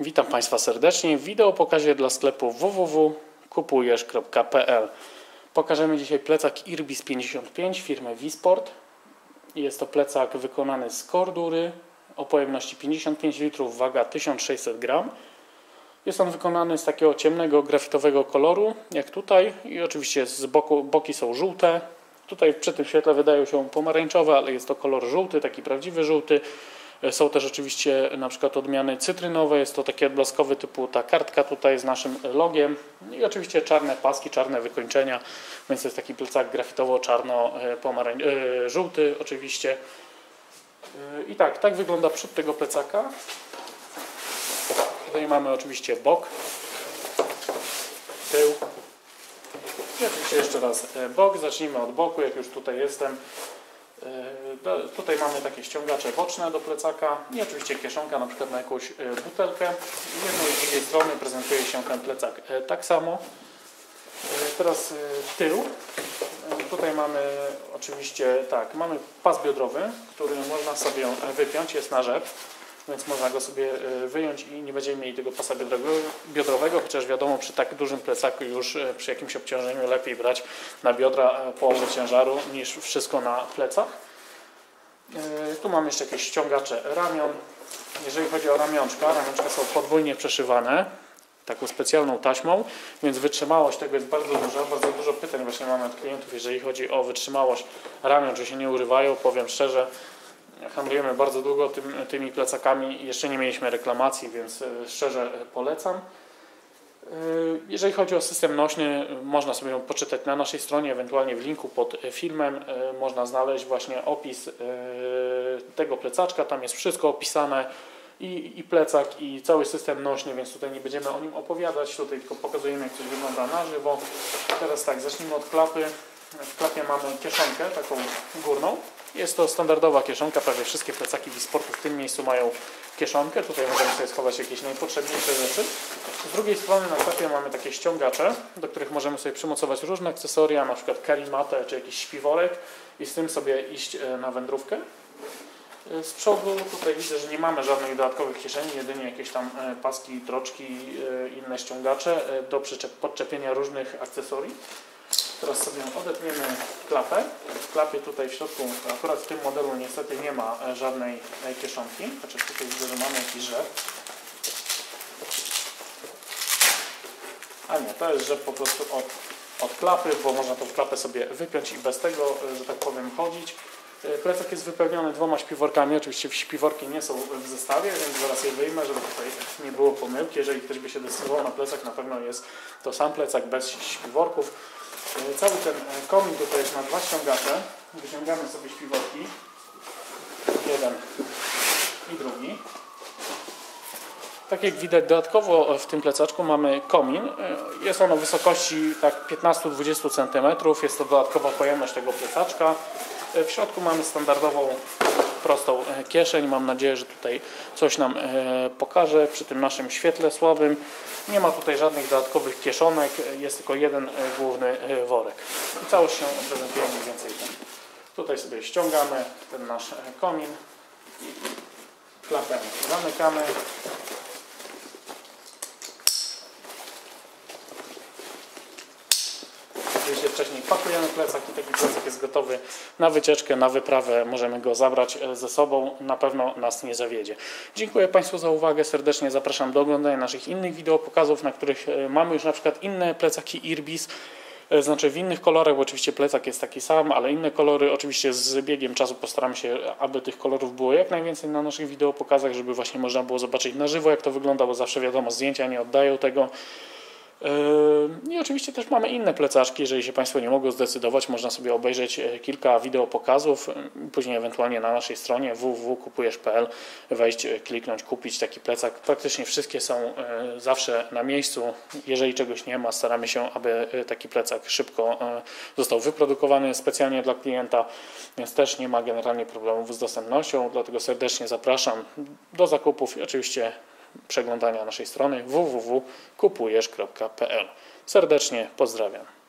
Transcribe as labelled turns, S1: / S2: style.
S1: Witam Państwa serdecznie w wideopokazie dla sklepu www.kupujesz.pl. Pokażemy dzisiaj plecak Irbis 55 firmy Wisport. Jest to plecak wykonany z kordury o pojemności 55 litrów, waga 1600 gram. Jest on wykonany z takiego ciemnego grafitowego koloru, jak tutaj, i oczywiście z boku, boki są żółte. Tutaj przy tym świetle wydają się pomarańczowe, ale jest to kolor żółty, taki prawdziwy żółty. Są też oczywiście na przykład odmiany cytrynowe, jest to taki odblaskowy typu ta kartka tutaj z naszym logiem i oczywiście czarne paski, czarne wykończenia, więc jest taki plecak grafitowo-czarno-żółty oczywiście. I tak wygląda przód tego plecaka. Tutaj mamy oczywiście bok, tył i oczywiście jeszcze raz bok. Zacznijmy od boku, jak już tutaj jestem. Tutaj mamy takie ściągacze boczne do plecaka i oczywiście kieszonka na przykład na jakąś butelkę. Z jednej i z drugiej strony prezentuje się ten plecak tak samo. Teraz tył. Tutaj mamy oczywiście mamy pas biodrowy, który można sobie wypiąć, jest na rzep, więc można go sobie wyjąć i nie będziemy mieli tego pasa biodrowego, chociaż wiadomo, przy tak dużym plecaku już przy jakimś obciążeniu lepiej brać na biodra połowę ciężaru niż wszystko na plecach. Tu mamy jeszcze jakieś ściągacze ramion. Jeżeli chodzi o ramionczka są podwójnie przeszywane taką specjalną taśmą, więc wytrzymałość tego jest bardzo duża. Bardzo dużo pytań właśnie mamy od klientów, jeżeli chodzi o wytrzymałość ramion, czy się nie urywają. Powiem szczerze, handlujemy bardzo długo tymi plecakami i jeszcze nie mieliśmy reklamacji, więc szczerze polecam. Jeżeli chodzi o system nośny, można sobie ją poczytać na naszej stronie, ewentualnie w linku pod filmem można znaleźć właśnie opis tego plecaczka. Tam jest wszystko opisane, i plecak, i cały system nośny, więc tutaj nie będziemy o nim opowiadać, tutaj tylko pokazujemy, jak coś wygląda na żywo. Teraz tak, zacznijmy od klapy. W klapie mamy kieszonkę taką górną. Jest to standardowa kieszonka, prawie wszystkie plecaki Wisportu w tym miejscu mają kieszonkę. Tutaj możemy sobie schować jakieś najpotrzebniejsze rzeczy. Z drugiej strony na klapie mamy takie ściągacze, do których możemy sobie przymocować różne akcesoria, na przykład karimatę czy jakiś śpiworek i z tym sobie iść na wędrówkę. Z przodu tutaj widzę, że nie mamy żadnych dodatkowych kieszeni, jedynie jakieś tam paski, troczki, inne ściągacze do podczepienia różnych akcesorii. Teraz sobie odetniemy klapę. W klapie tutaj w środku, akurat w tym modelu niestety nie ma żadnej kieszonki, chociaż tutaj widzę, że mamy jakiś rzep. A nie, to jest rzep po prostu od klapy, bo można tą klapę sobie wypiąć i bez tego, że tak powiem, chodzić. Plecak jest wypełniony 2 śpiworkami, oczywiście śpiworki nie są w zestawie, więc zaraz je wyjmę, żeby tutaj nie było pomyłki. Jeżeli ktoś by się decydował na plecak, na pewno jest to sam plecak bez śpiworków. Cały ten komin tutaj jest na 2 ściągacze. Wyciągamy sobie śpiworki, jeden i drugi. Tak jak widać, dodatkowo w tym plecaczku mamy komin. Jest on o wysokości tak 15-20 cm. Jest to dodatkowa pojemność tego plecaczka. W środku mamy standardową, prostą kieszeń. Mam nadzieję, że tutaj coś nam pokaże przy tym naszym świetle słabym. Nie ma tutaj żadnych dodatkowych kieszonek, jest tylko jeden główny worek. I całość się prezentuje mniej więcej tak. Tutaj sobie ściągamy ten nasz komin, klapę zamykamy. Oczywiście wcześniej pakujemy plecak i taki plecak jest gotowy na wycieczkę, na wyprawę. Możemy go zabrać ze sobą, na pewno nas nie zawiedzie. Dziękuję Państwu za uwagę, serdecznie zapraszam do oglądania naszych innych wideopokazów, na których mamy już na przykład inne plecaki Irbis, znaczy w innych kolorach, bo oczywiście plecak jest taki sam, ale inne kolory. Oczywiście z biegiem czasu postaramy się, aby tych kolorów było jak najwięcej na naszych wideopokazach, żeby właśnie można było zobaczyć na żywo, jak to wygląda, bo zawsze wiadomo, zdjęcia nie oddają tego. I oczywiście też mamy inne plecaczki, jeżeli się Państwo nie mogą zdecydować, można sobie obejrzeć kilka wideopokazów, później ewentualnie na naszej stronie www.kupujesz.pl wejść, kliknąć, kupić taki plecak. Praktycznie wszystkie są zawsze na miejscu. Jeżeli czegoś nie ma, staramy się, aby taki plecak szybko został wyprodukowany specjalnie dla klienta, więc też nie ma generalnie problemów z dostępnością, dlatego serdecznie zapraszam do zakupów i oczywiście przeglądania naszej strony www.kupujesz.pl. Serdecznie pozdrawiam.